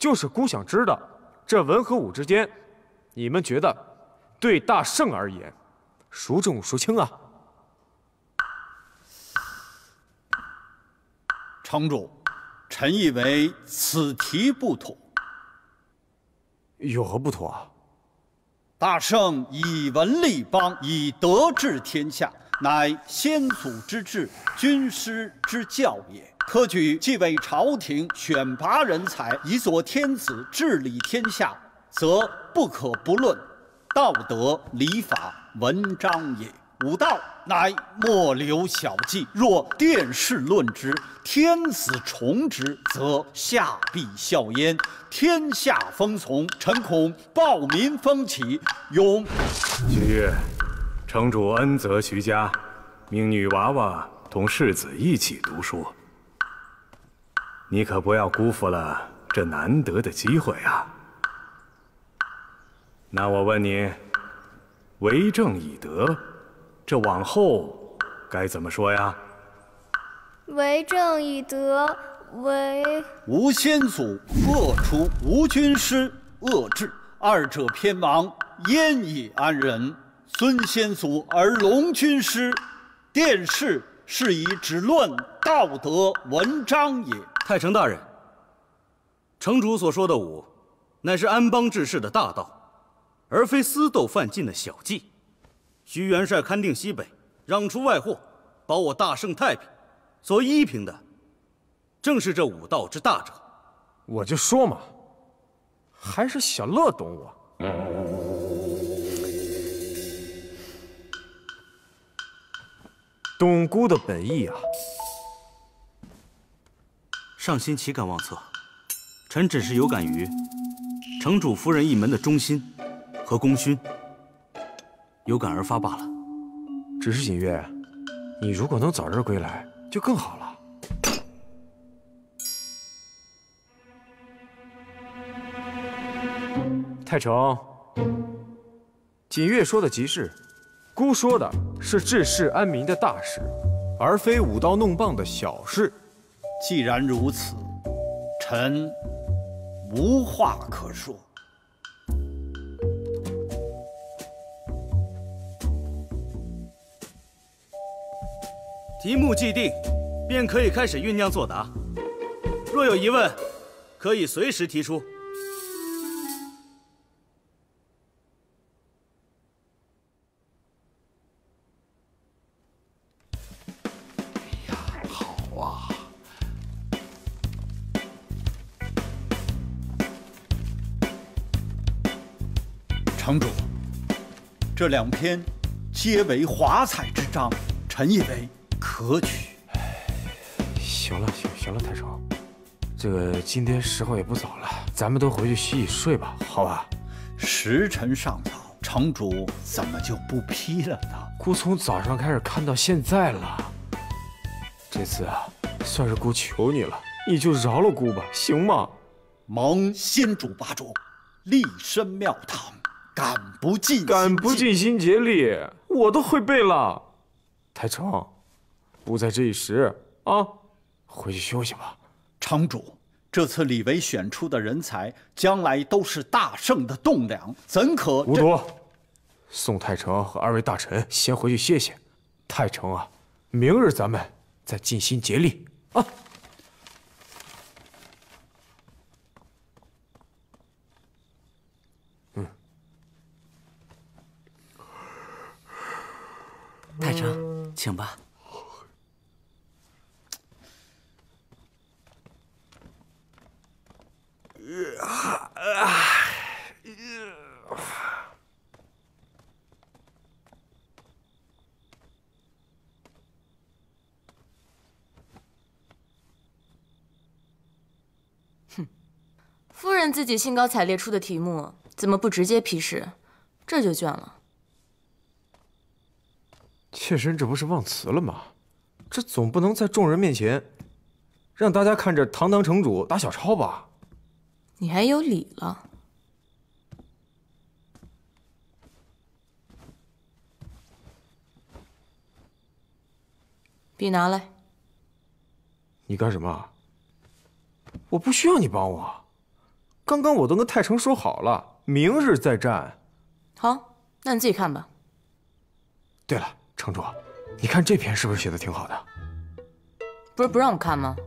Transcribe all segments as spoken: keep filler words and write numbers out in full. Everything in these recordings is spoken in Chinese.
就是姑想知道，这文和武之间，你们觉得对大圣而言，孰重孰轻啊？ 城主，臣以为此题不妥。 有何不妥啊？ 大圣以文立邦，以德治天下，乃先祖之治，军师之教也。科举既为朝廷选拔人才，以佐天子治理天下，则不可不论道德、礼法、文章也。武道乃末流小技，若殿试论之，天子崇之，则下必效焉，天下风从。臣恐暴民风起，永。 徐悦，城主恩泽徐家，命女娃娃同世子一起读书。你可不要辜负了这难得的机会啊！那我问你，为政以德，这往后该怎么说呀？ 为政以德，为吾先祖恶出，吾军师恶治，二者偏亡，焉以安人？孙先祖而隆军师，殿试是以只论道德文章也。 太丞大人，城主所说的武，乃是安邦治世的大道，而非私斗犯禁的小技。徐元帅勘定西北，攘除外祸，保我大圣太平，所依凭的，正是这武道之大者。 我就说嘛，还是小乐懂我。董姑的本意啊， 上心岂敢妄测？臣只是有感于城主夫人一门的忠心和功勋，有感而发罢了。 只是锦月，你如果能早日归来，就更好了。太丞，锦月说的极是，姑说的是治世安民的大事，而非舞刀弄棒的小事。 既然如此，臣无话可说。 题目既定，便可以开始酝酿作答。若有疑问，可以随时提出。 城主，这两篇皆为华彩之章，臣以为可取。 行了，行行了，太丞，这个今天时候也不早了，咱们都回去洗洗睡吧，好吧？ 时辰尚早，城主怎么就不批了呢？ 姑从早上开始看到现在了，这次啊，算是姑求你了，你就饶了姑吧，行吗？ 蒙先主巴中，立身庙堂。敢不尽敢不尽心竭力，我都会背了。太丞，不在这一时啊，回去休息吧。 城主，这次李维选出的人才，将来都是大圣的栋梁，怎可？ 无夺，宋太丞和二位大臣先回去歇歇。太丞啊，明日咱们再尽心竭力啊。 太丞，请吧。 哼，夫人自己兴高采烈出的题目，怎么不直接批示？这就倦了。 妾身这不是忘词了吗？这总不能在众人面前，让大家看着堂堂城主打小抄吧？ 你还有理了？笔拿来。 你干什么？我不需要你帮我。 刚刚我都跟太成说好了，明日再战。 好，那你自己看吧。 对了，城主，你看这篇是不是写的挺好的？ 不是不让我看吗？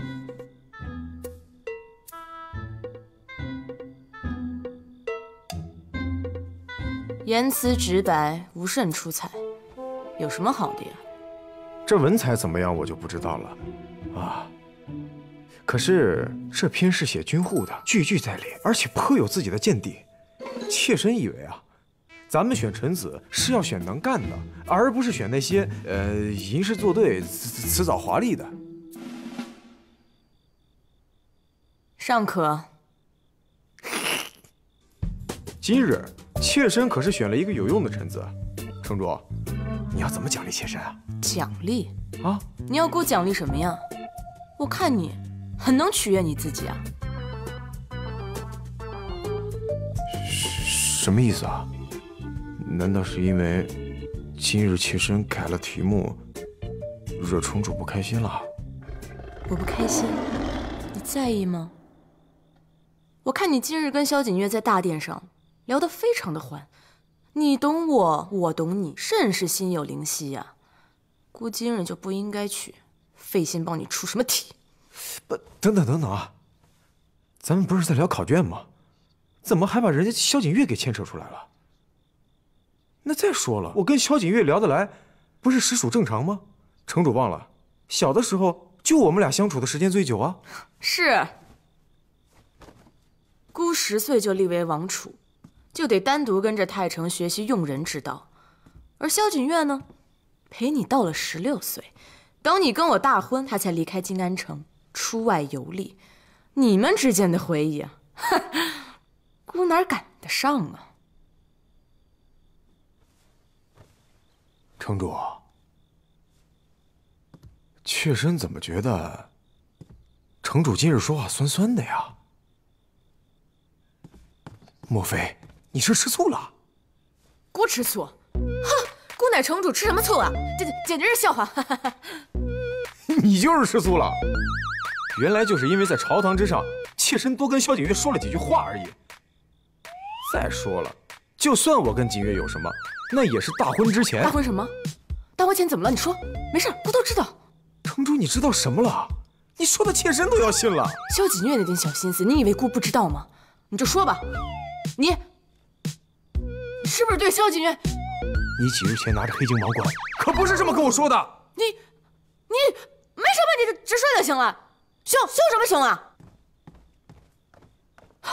言辞直白，无甚出彩，有什么好的呀？ 这文采怎么样，我就不知道了。啊，可是这篇是写军户的，句句在理，而且颇有自己的见地。妾身以为啊，咱们选臣子是要选能干的，而不是选那些呃吟诗作对、辞辞藻华丽的。 尚可。 今日妾身可是选了一个有用的臣子，城主，你要怎么奖励妾身啊？ 奖励啊？ 你要给我奖励什么呀？我看你很能取悦你自己啊。 什么意思啊？难道是因为今日妾身改了题目，惹城主不开心了？ 我不开心，你在意吗？我看你今日跟萧锦月在大殿上聊得非常的欢，你懂我，我懂你，甚是心有灵犀呀。姑今日就不应该去费心帮你出什么题。 不，等等等等啊！咱们不是在聊考卷吗？怎么还把人家萧锦月给牵扯出来了？那再说了，我跟萧锦月聊得来，不是实属正常吗？城主忘了，小的时候就我们俩相处的时间最久啊。 是。姑十岁就立为王储，就得单独跟着太成学习用人之道。而萧锦月呢，陪你到了十六岁，等你跟我大婚，他才离开金安城，出外游历。你们之间的回忆啊，姑哪赶得上啊？ 城主，妾身怎么觉得城主今日说话酸酸的呀？莫非你是吃醋了？ 姑吃醋？哼，姑乃城主，吃什么醋啊？这简直是笑话！ 你就是吃醋了。原来就是因为在朝堂之上，妾身多跟萧锦月说了几句话而已。再说了，就算我跟锦月有什么，那也是大婚之前。 大婚什么？大婚前怎么了？你说。没事，姑都知道。 城主，你知道什么了？你说的妾身都要信了。 萧锦月那点小心思，你以为姑不知道吗？你就说吧。你，你是不是对萧锦月？ 你几日前拿着黑金王冠，可不是这么跟我说的。 你，你没什么，你就直说就行了。凶凶什么凶啊？哈！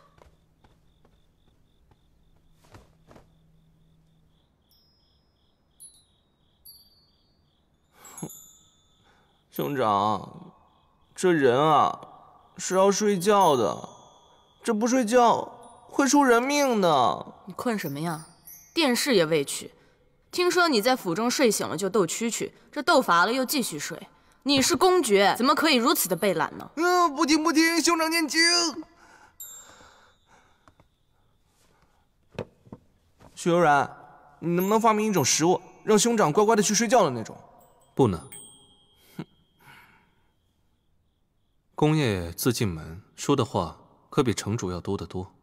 兄长，这人啊是要睡觉的，这不睡觉会出人命的。 你困什么呀？电视也未去。听说你在府中睡醒了就斗蛐蛐，这斗乏了又继续睡。你是公爵，怎么可以如此的被懒呢？ 嗯，不听不听，兄长念经。许悠然，你能不能发明一种食物，让兄长乖乖的去睡觉的那种？ 不能。宫爷自进门说的话，可比城主要多得多。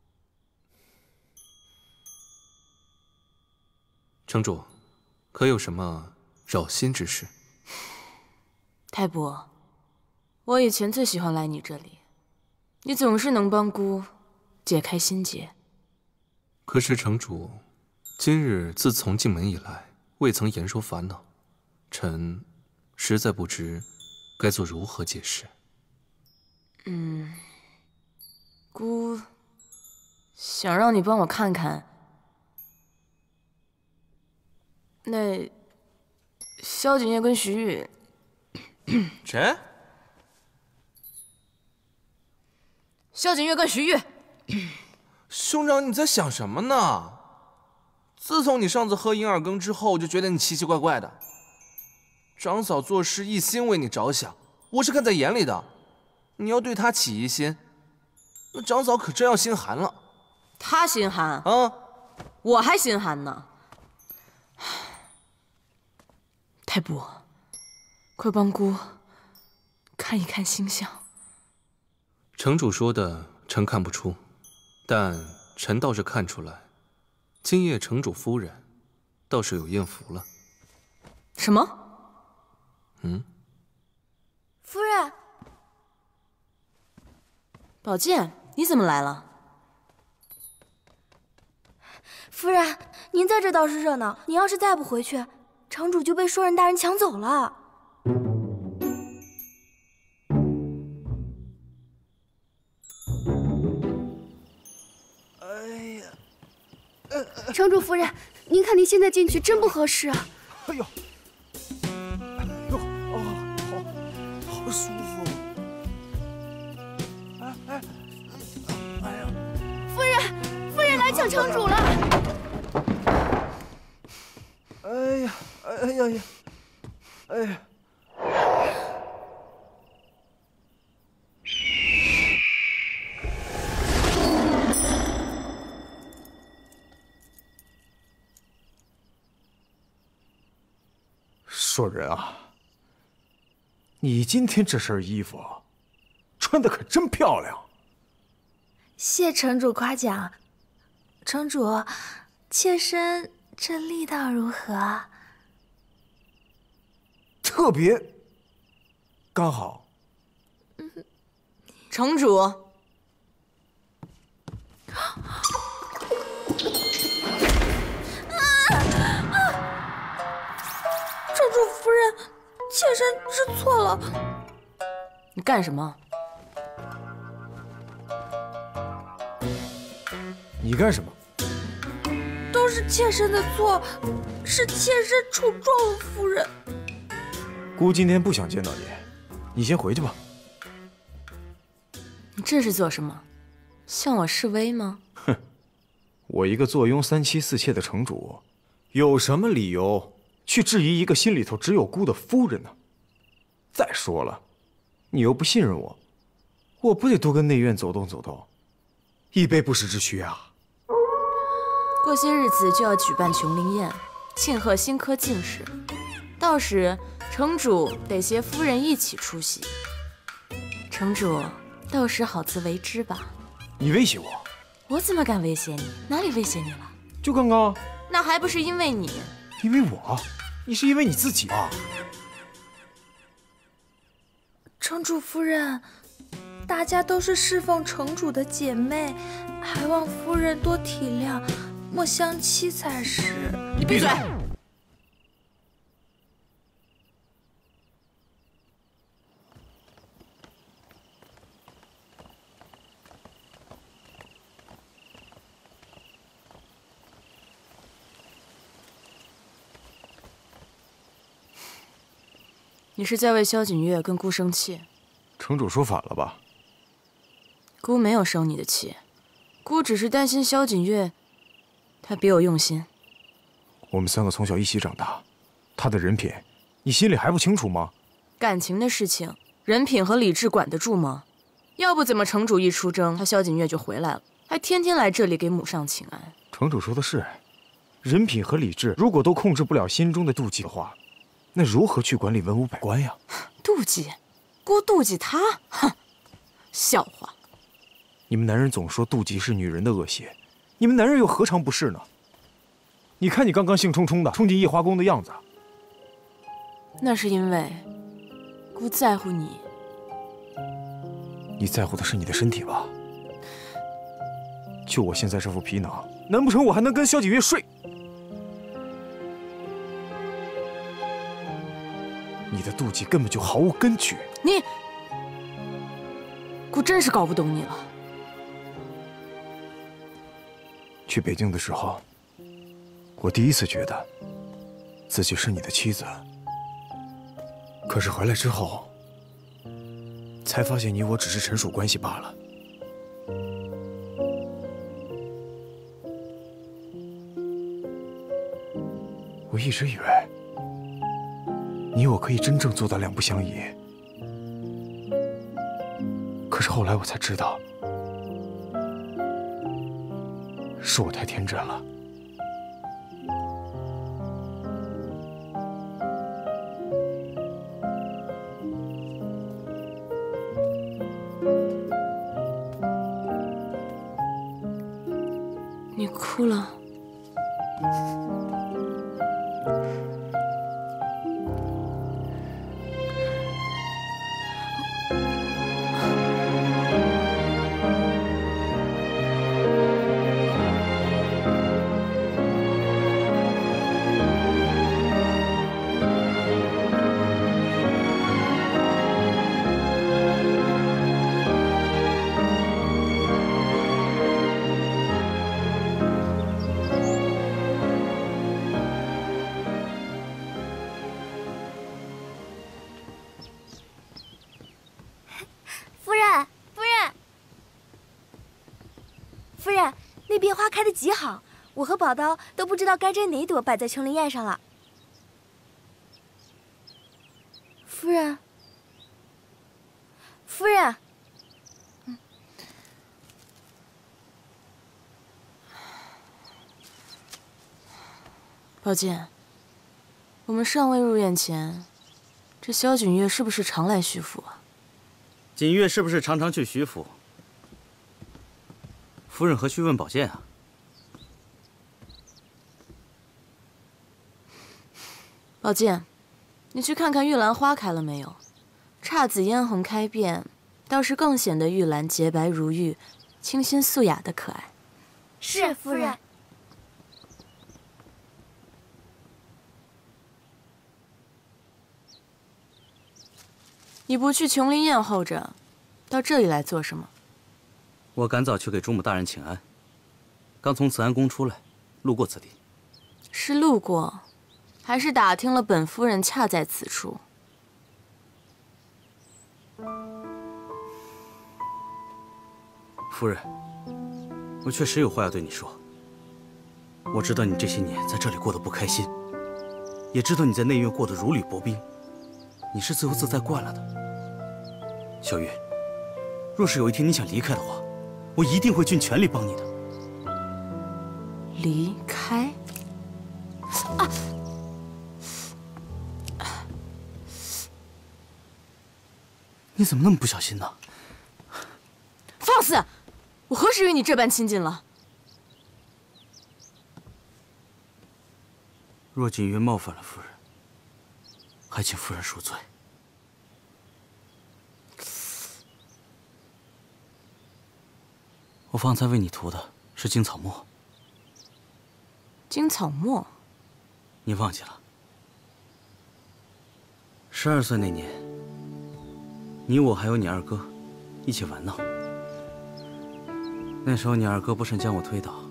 城主，可有什么扰心之事？ 太伯，我以前最喜欢来你这里，你总是能帮姑解开心结。 可是城主，今日自从进门以来，未曾言说烦恼，臣实在不知该做如何解释。 嗯，姑想让你帮我看看那萧锦月跟徐玉。 谁？ 萧锦月跟徐玉。 兄长，你在想什么呢？自从你上次喝银耳羹之后，我就觉得你奇奇怪怪的。长嫂做事一心为你着想，我是看在眼里的。你要对她起疑心，那长嫂可真要心寒了。 她心寒啊？ 我还心寒呢。太伯，快帮姑看一看星象。 城主说的臣看不出，但臣倒是看出来，今夜城主夫人倒是有艳福了。 什么？ 嗯？ 夫人， 宝剑，你怎么来了？ 夫人，您在这倒是热闹，您要是再不回去，城主就被硕人大人抢走了。 哎呀， 城主夫人，您看您现在进去真不合适啊！ 哎呦，哎呦，哦，好，好舒服。哎哎，哎呀， 夫人，夫人来抢城主了！ 哎呀，哎呀呀，哎呀！ 硕人啊，你今天这身衣服穿的可真漂亮。 谢城主夸奖。城主，妾身这力道如何？ 特别刚好。 城主， 城主夫人，妾身知错了。 你干什么？ 你干什么？ 都是妾身的错，是妾身触撞了夫人。 姑今天不想见到你，你先回去吧。 你这是做什么？向我示威吗？ 哼，我一个坐拥三妻四妾的城主，有什么理由去质疑一个心里头只有姑的夫人呢？再说了，你又不信任我，我不得多跟内院走动走动，以备不时之需啊。 过些日子就要举办琼林宴，庆贺新科进士，到时城主得携夫人一起出席。城主，到时好自为之吧。 你威胁我？ 我怎么敢威胁你？哪里威胁你了？ 就刚刚。 那还不是因为你？ 因为我？你是因为你自己啊？ 城主夫人，大家都是侍奉城主的姐妹，还望夫人多体谅，莫相欺才是。 你闭嘴！你是在为萧锦月跟姑生气？ 城主说反了吧？ 姑没有生你的气，姑只是担心萧锦月，她别有用心。 我们三个从小一起长大，她的人品，你心里还不清楚吗？ 感情的事情，人品和理智管得住吗？要不怎么城主一出征，他萧锦月就回来了，还天天来这里给母上请安。 城主说的是，人品和理智如果都控制不了心中的妒忌的话，那如何去管理文武百官呀？ 妒忌，姑妒忌他？哼，笑话！ 你们男人总说妒忌是女人的恶习，你们男人又何尝不是呢？你看你刚刚兴冲冲的冲进夜华宫的样子。 那是因为姑在乎你。 你在乎的是你的身体吧？就我现在这副皮囊，难不成我还能跟萧锦月睡？你的妒忌根本就毫无根据。 你，姑真是搞不懂你了。 去北京的时候，我第一次觉得自己是你的妻子。可是回来之后，才发现你我只是臣属关系罢了。我一直以为你我可以真正做到两不相宜，可是后来我才知道，是我太天真了。 你哭了。 那边花开得极好，我和宝刀都不知道该摘哪朵摆在琼林宴上了。夫人，夫人，嗯， 宝剑，我们尚未入宴前，这萧景月是不是常来徐府啊？ 锦月是不是常常去徐府？夫人何须问宝剑啊？ 宝剑，你去看看玉兰花开了没有？姹紫嫣红开遍，倒是更显得玉兰洁白如玉、清新素雅的可爱。 是夫人。 你不去琼林宴候着，到这里来做什么？ 我赶早去给主母大人请安，刚从慈安宫出来，路过此地。 是路过，还是打听了本夫人恰在此处？ 夫人，我确实有话要对你说。我知道你这些年在这里过得不开心，也知道你在内院过得如履薄冰，你是自由自在惯了的。小月，若是有一天你想离开的话，我一定会尽全力帮你的。 离开？啊！ 你怎么那么不小心呢？ 放肆！我何时与你这般亲近了？ 若锦月冒犯了夫人，还请夫人恕罪。我方才为你涂的是金草墨。 金草墨？ 你忘记了？十二岁那年，你我还有你二哥一起玩闹。那时候你二哥不慎将我推倒，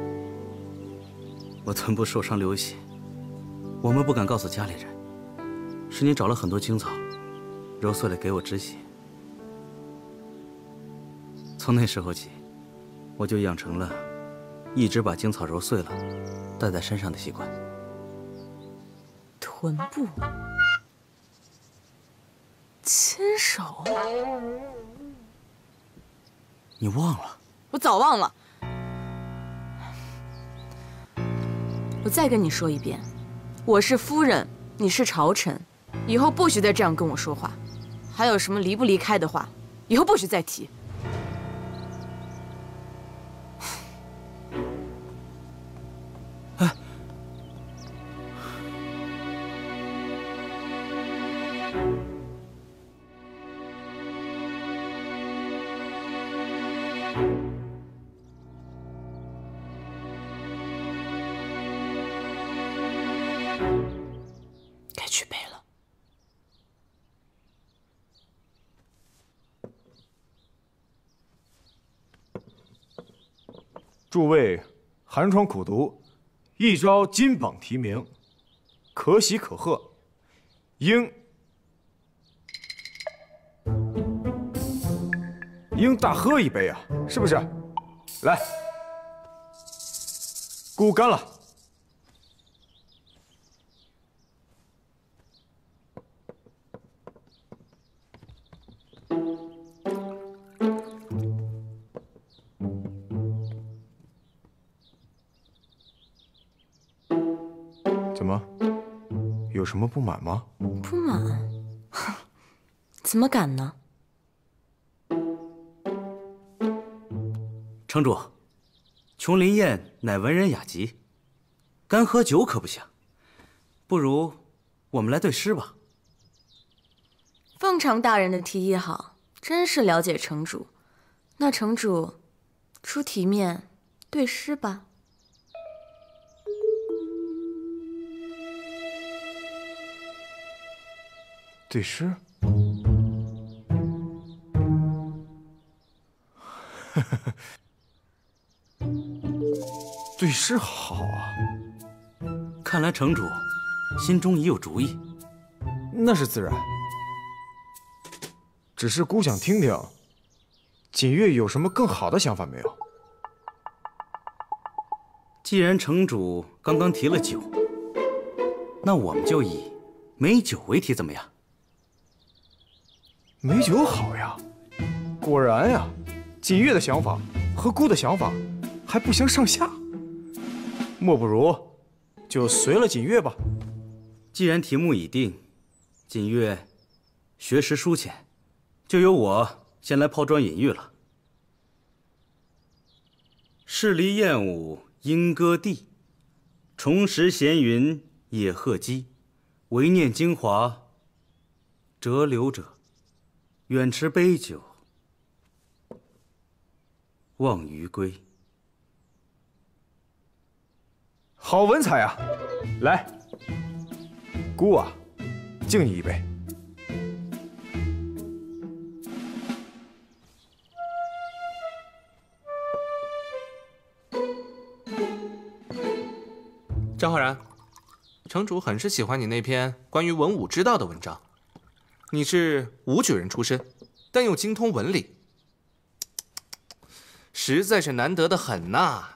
我臀部受伤流血，我们不敢告诉家里人，是你找了很多青草，揉碎了给我止血。从那时候起，我就养成了一直把青草揉碎了带在身上的习惯。 臀部亲手？ 你忘了？ 我早忘了。我再跟你说一遍，我是夫人，你是朝臣，以后不许再这样跟我说话。还有什么离不离开的话，以后不许再提。 哎， 该去背了。 诸位寒窗苦读，一朝金榜题名，可喜可贺，应应大喝一杯啊，是不是？来，姑干了。怎么？有什么不满吗？ 不满？怎么敢呢？ 城主， 琼林宴乃文人雅集，干喝酒可不行。不如我们来对诗吧。 凤常大人的提议好，真是了解城主。那城主出题面对诗吧。 对诗？对诗好啊！ 看来城主心中已有主意。 那是自然，只是姑想听听，锦月有什么更好的想法没有？ 既然城主刚刚提了酒，那我们就以美酒为题，怎么样？ 美酒好呀，果然呀，锦月的想法和姑的想法还不相上下。莫不如就随了锦月吧。 既然题目已定，锦月学识疏浅，就由我先来抛砖引玉了。士离燕舞莺歌地，重拾闲云野鹤稽。唯念京华折柳者，远持杯酒望余归。 好文采啊！来，姑啊，敬你一杯。 张浩然，城主很是喜欢你那篇关于文武之道的文章。你是武举人出身，但又精通文理，实在是难得的很呐。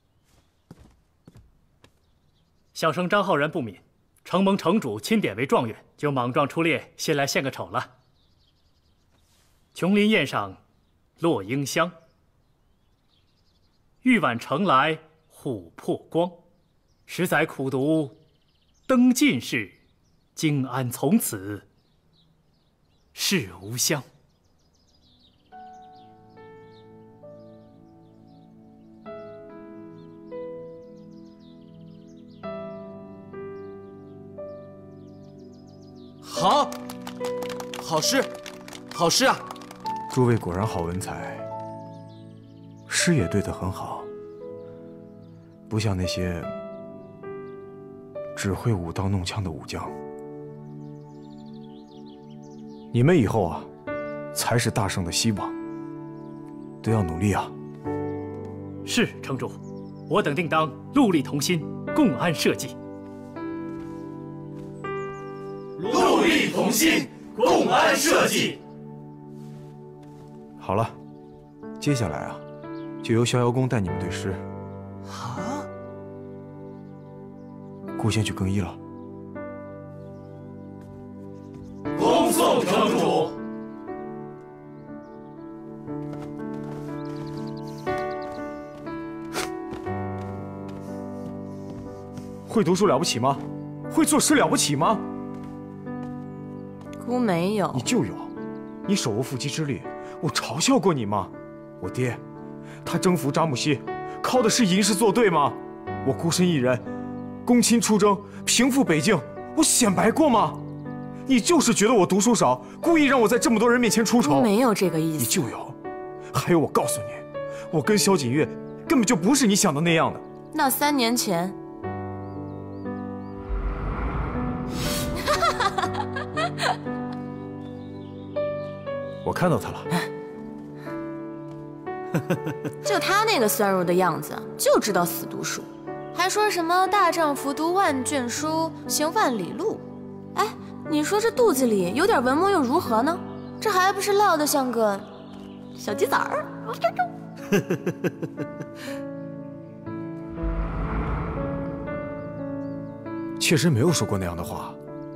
小生张浩然不敏，承蒙城主钦点为状元，就莽撞出列，先来献个丑了。琼林宴上落英香，玉碗盛来琥珀光。十载苦读登进士，荆安从此世无香。 好，好诗，好诗啊！ 诸位果然好文采，诗也对得很好，不像那些只会舞刀弄枪的武将。你们以后啊，才是大圣的希望，都要努力啊！ 是城主，我等定当戮力同心，共安社稷。 戮力同心，共安社稷。 好了，接下来啊，就由逍遥公带你们对诗。 啊！ 姑先去更衣了。 恭送城主。 会读书了不起吗？会作诗了不起吗？ 姑没有。 你就有，你手无缚鸡之力，我嘲笑过你吗？我爹，他征服扎木西，靠的是吟诗作对吗？我孤身一人，攻侵出征，平复北境，我显摆过吗？你就是觉得我读书少，故意让我在这么多人面前出丑。 没有这个意思。 你就有。还有，我告诉你，我跟萧锦月根本就不是你想的那样的。 那三年前。 我看到他了， 就他那个酸柔的样子，就知道死读书，还说什么大丈夫读万卷书，行万里路。哎，你说这肚子里有点文墨又如何呢？这还不是落得像个小鸡崽儿？ 妾身没有说过那样的话。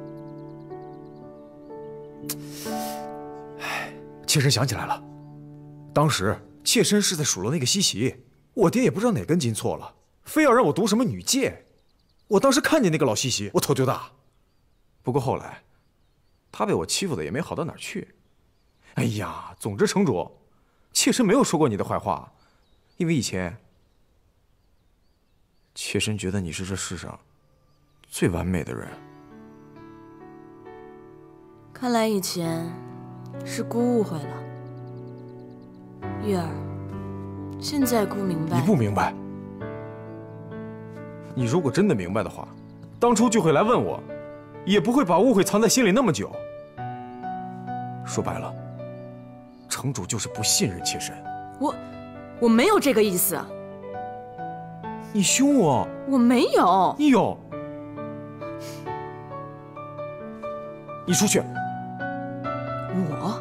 妾身想起来了，当时妾身是在数落那个西岐，我爹也不知道哪根筋错了，非要让我读什么女诫。我当时看见那个老西岐，我头就大。不过后来，他被我欺负的也没好到哪儿去。哎呀，总之城主，妾身没有说过你的坏话，因为以前妾身觉得你是这世上最完美的人。 看来以前是姑误会了。月儿，现在姑明白。 你不明白。你如果真的明白的话，当初就会来问我，也不会把误会藏在心里那么久。说白了，城主就是不信任妾身。 我，我没有这个意思。 你凶我？ 我没有。 你有。你出去。 我。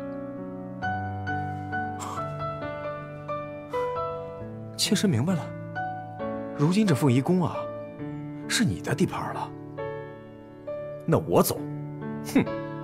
妾身明白了，如今这凤仪宫啊，是你的地盘了。那我走。哼。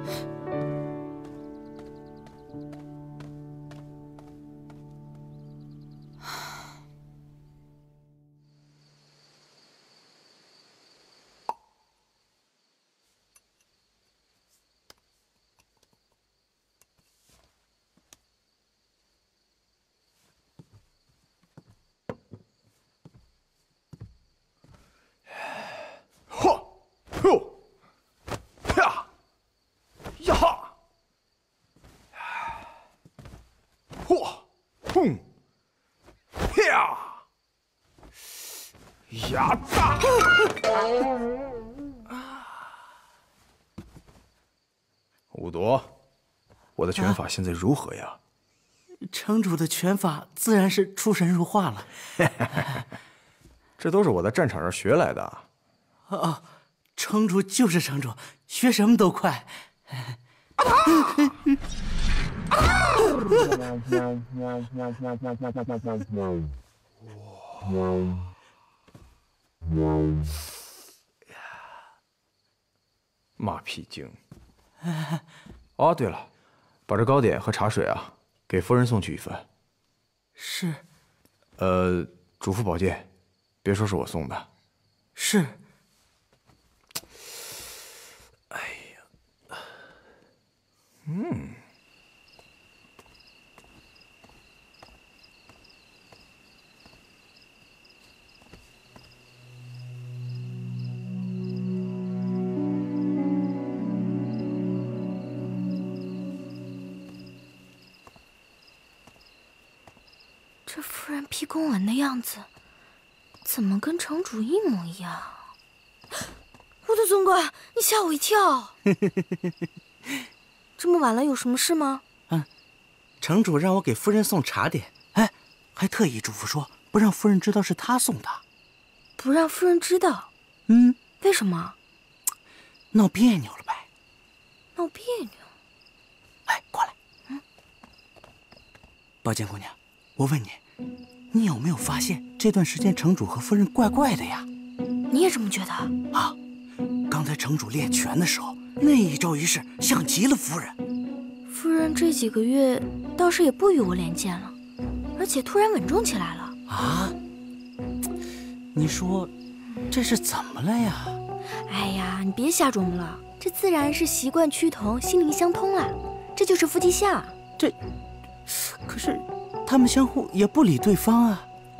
五夺，我的拳法现在如何呀？ 啊、城主的拳法自然是出神入化了。 这都是我在战场上学来的。 哦，城主就是城主，学什么都快。 马屁精。哦，对了，把这糕点和茶水啊，给夫人送去一份。 是。 呃，嘱咐宝剑，别说是我送的。 是。 哎呀，嗯。 这夫人批公文的样子，怎么跟城主一模一样？我的总管，你吓我一跳！这么晚了，有什么事吗？ 嗯，城主让我给夫人送茶点，哎，还特意嘱咐说不让夫人知道是他送的。 不让夫人知道？ 嗯， 为什么？ 闹别扭了呗。 闹别扭？ 哎，过来。嗯，宝剑姑娘，我问你。你有没有发现这段时间城主和夫人怪怪的呀？ 你也这么觉得？ 啊，刚才城主练拳的时候，那一招一式像极了夫人。 夫人这几个月倒是也不与我连剑了，而且突然稳重起来了。 啊？你说这是怎么了呀？ 哎呀，你别瞎琢磨了，这自然是习惯趋同，心灵相通了，这就是夫妻相。 这，可是。他们相互也不理对方啊。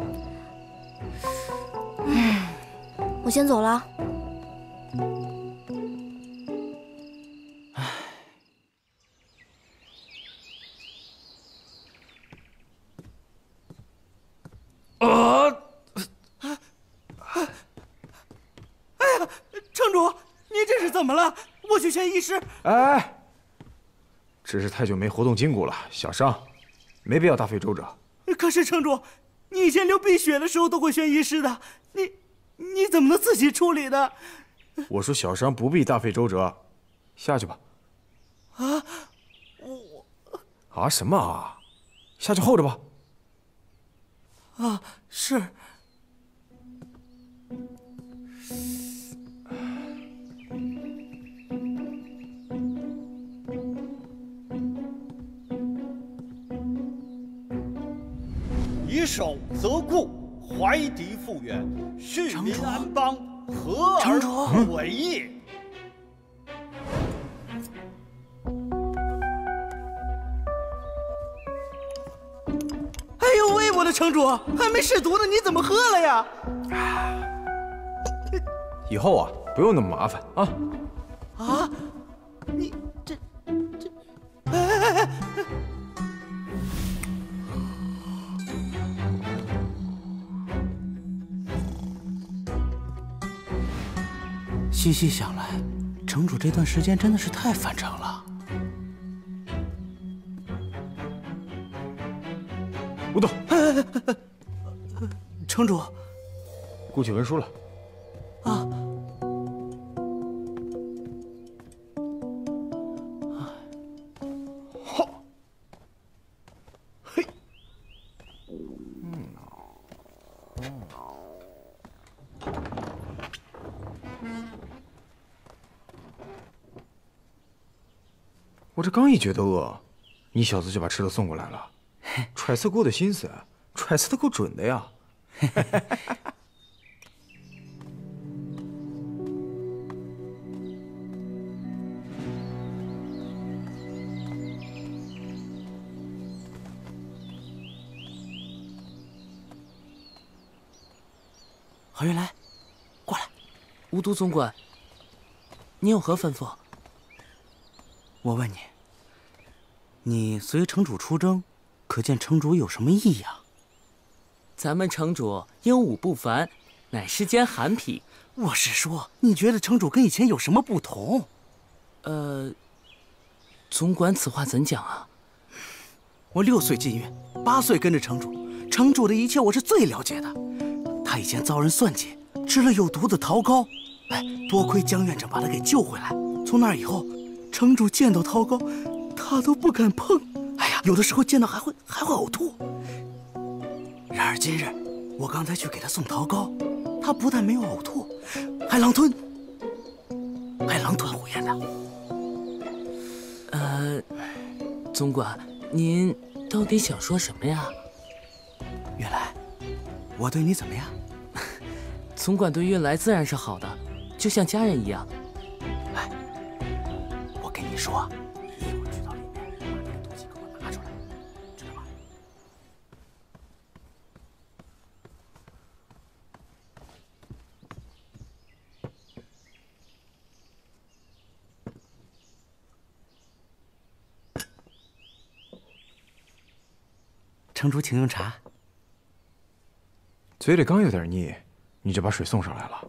嗯，我先走了。 唉。 啊！ 哎呀，城主，你这是怎么了？我去宣医师。 哎，只是太久没活动筋骨了，小伤。没必要大费周折。 可是城主，你以前流鼻血的时候都会宣医师的，你你怎么能自己处理的？ 我说小伤不必大费周折，下去吧。 啊，我啊什么啊？下去候着吧。 啊，是。 以守则固，怀敌复原，恤民安邦，和而不为也。 哎呦喂，我的城主，还没试毒呢，你怎么喝了呀？ 以后啊不用那么麻烦啊。 啊，你这这，哎哎哎！细细想来，城主这段时间真的是太反常了。 吴董， 城主， 顾取文书了。 啊。 我这刚一觉得饿，你小子就把吃的送过来了，揣测过的心思，揣测的够准的呀。 郝云来，过来。无毒总管，你有何吩咐？我问你，你随城主出征，可见城主有什么异样？ 咱们城主英武不凡，乃世间罕品。 我是说，你觉得城主跟以前有什么不同？ 呃，总管此话怎讲啊？ 我六岁进院，八岁跟着城主，城主的一切我是最了解的。他以前遭人算计，吃了有毒的桃膏，哎，多亏江院长把他给救回来。从那以后，城主见到桃膏，他都不敢碰。哎呀，有的时候见到还会还会呕吐。然而今日，我刚才去给他送桃膏，他不但没有呕吐，还狼吞，还狼吞虎咽的。 呃，总管，您到底想说什么呀？ 原来，我对你怎么样？ 总管对运来自然是好的，就像家人一样。 哎，我跟你说，你一会儿去到里面，把那个东西给我拿出来，知道吧？城主，请用茶。 嘴里刚有点腻，你就把水送上来了。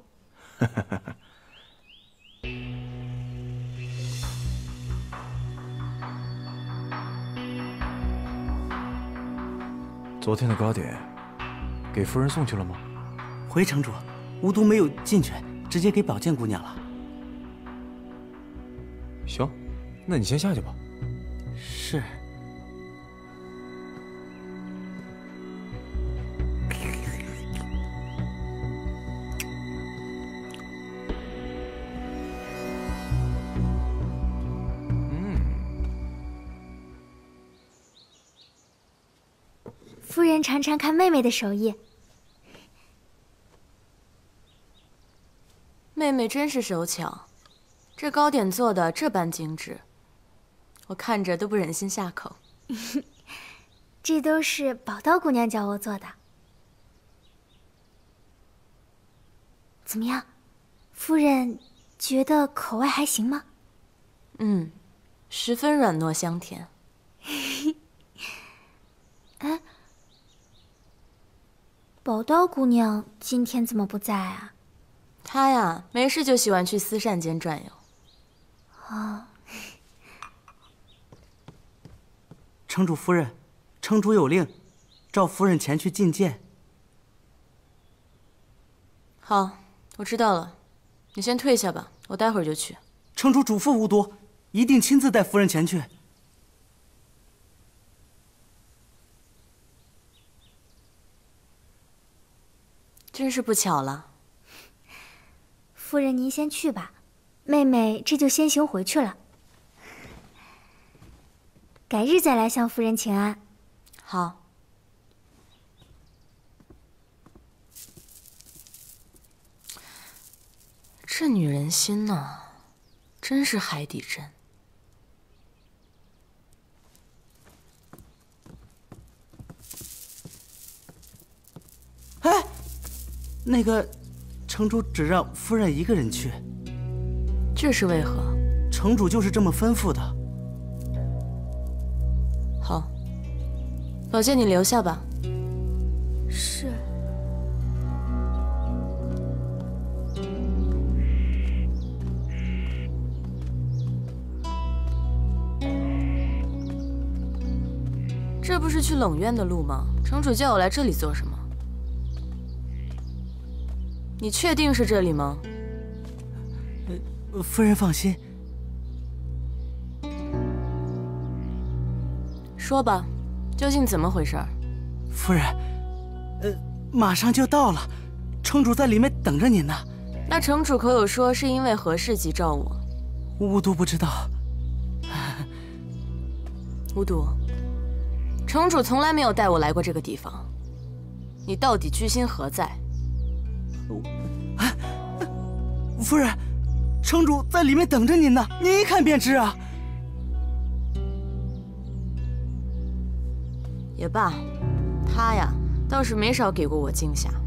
昨天的糕点给夫人送去了吗？ 回城主，无毒没有进去，直接给宝剑姑娘了。 行，那你先下去吧。 是。 夫人常常看妹妹的手艺， 妹妹真是手巧，这糕点做的这般精致，我看着都不忍心下口。 这都是宝刀姑娘教我做的。怎么样，夫人觉得口味还行吗？ 嗯，十分软糯香甜。 哎。宝刀姑娘今天怎么不在啊？ 她呀，没事就喜欢去私膳间转悠。 哦。 城主夫人，城主有令，召夫人前去觐见。 好，我知道了，你先退下吧，我待会儿就去。 城主嘱咐无毒，一定亲自带夫人前去。 真是不巧了。 夫人您先去吧，妹妹这就先行回去了。改日再来向夫人请安。 好。这女人心呐，真是海底针。 哎，那个。 城主只让夫人一个人去， 这是为何？ 城主就是这么吩咐的。 好，宝剑你留下吧。 是。 这不是去冷院的路吗？城主叫我来这里做什么？你确定是这里吗？ 呃，夫人放心。 说吧，究竟怎么回事？ 夫人，呃，马上就到了，城主在里面等着您呢。 那城主可有说是因为何事急召我？ 巫都不知道。 巫都，城主从来没有带我来过这个地方，你到底居心何在？ 啊，夫人，城主在里面等着您呢，您一看便知啊。 也罢，他呀倒是没少给过我惊吓。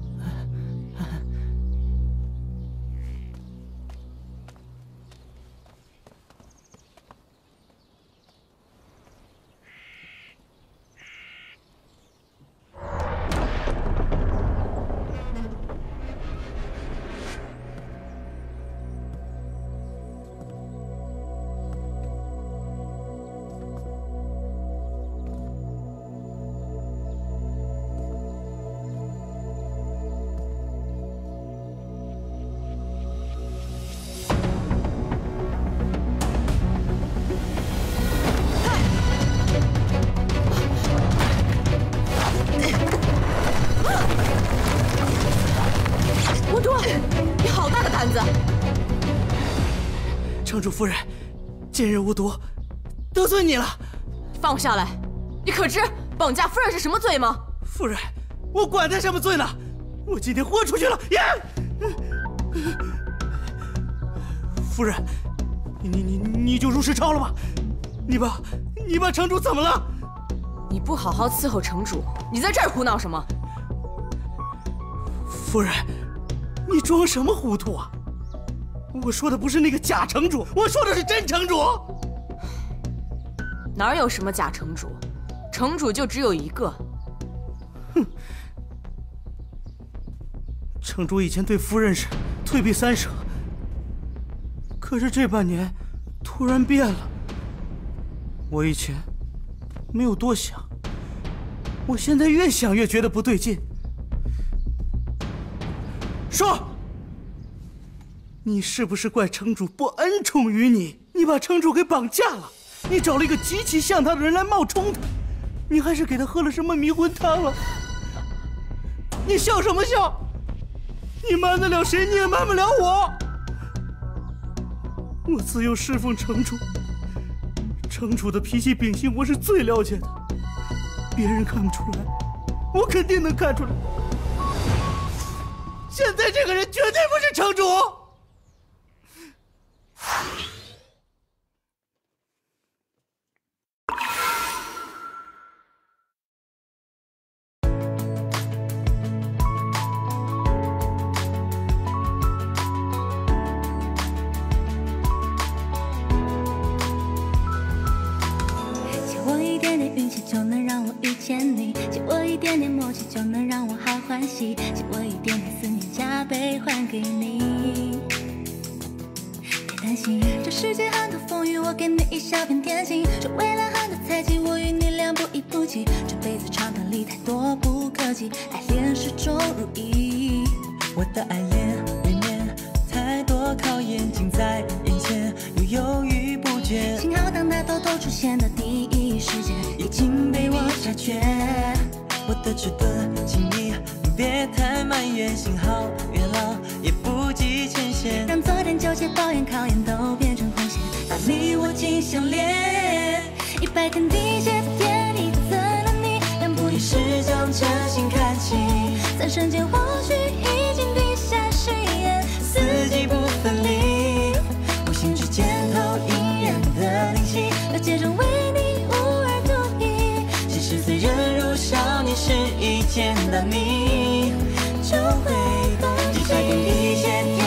城主夫人，今日巫毒得罪你了， 放下来！你可知绑架夫人是什么罪吗？ 夫人，我管他什么罪呢？我今天豁出去了！呀！夫人，你你你你就如实招了吧！你把你把城主怎么了？ 你不好好伺候城主，你在这儿胡闹什么？ 夫人，你装什么糊涂啊？我说的不是那个假城主，我说的是真城主。 哪有什么假城主？城主就只有一个。 哼！城主以前对夫人是退避三舍，可是这半年突然变了。我以前没有多想，我现在越想越觉得不对劲。说。你是不是怪城主不恩宠于你？你把城主给绑架了，你找了一个极其像他的人来冒充他，你还是给他喝了什么迷魂汤了？你笑什么笑？你瞒得了谁？你也瞒不了我。我自幼侍奉城主，城主的脾气秉性我是最了解的，别人看不出来，我肯定能看出来。现在这个人绝对不是城主。 借我一点点运气，就能让我遇见你；借我一点点默契，就能让我好欢喜；借我一点点思念，加倍还给你。担心这世界很多风雨，我给你一小片天晴。这未来很多猜忌，我与你俩不离不弃。这辈子长短里太多不可及，爱恋始终如一。 我的爱恋里面太多考验，近在眼前又犹豫不决。 幸好当它偷偷出现的第一时间，已经被我察觉。 我的迟钝，请你别太埋怨。幸好月老也不计前嫌， 让昨天纠结抱怨考验都变成红线，把你我紧相连。一百天地劫天地都在了你，两不一时将真心看清。三瞬间或许已经滴下誓言，四季不分离。无形之间投影人的灵犀，了解中为你无二独一。 其实虽人如少年时已见到你。 就会，一下点一些。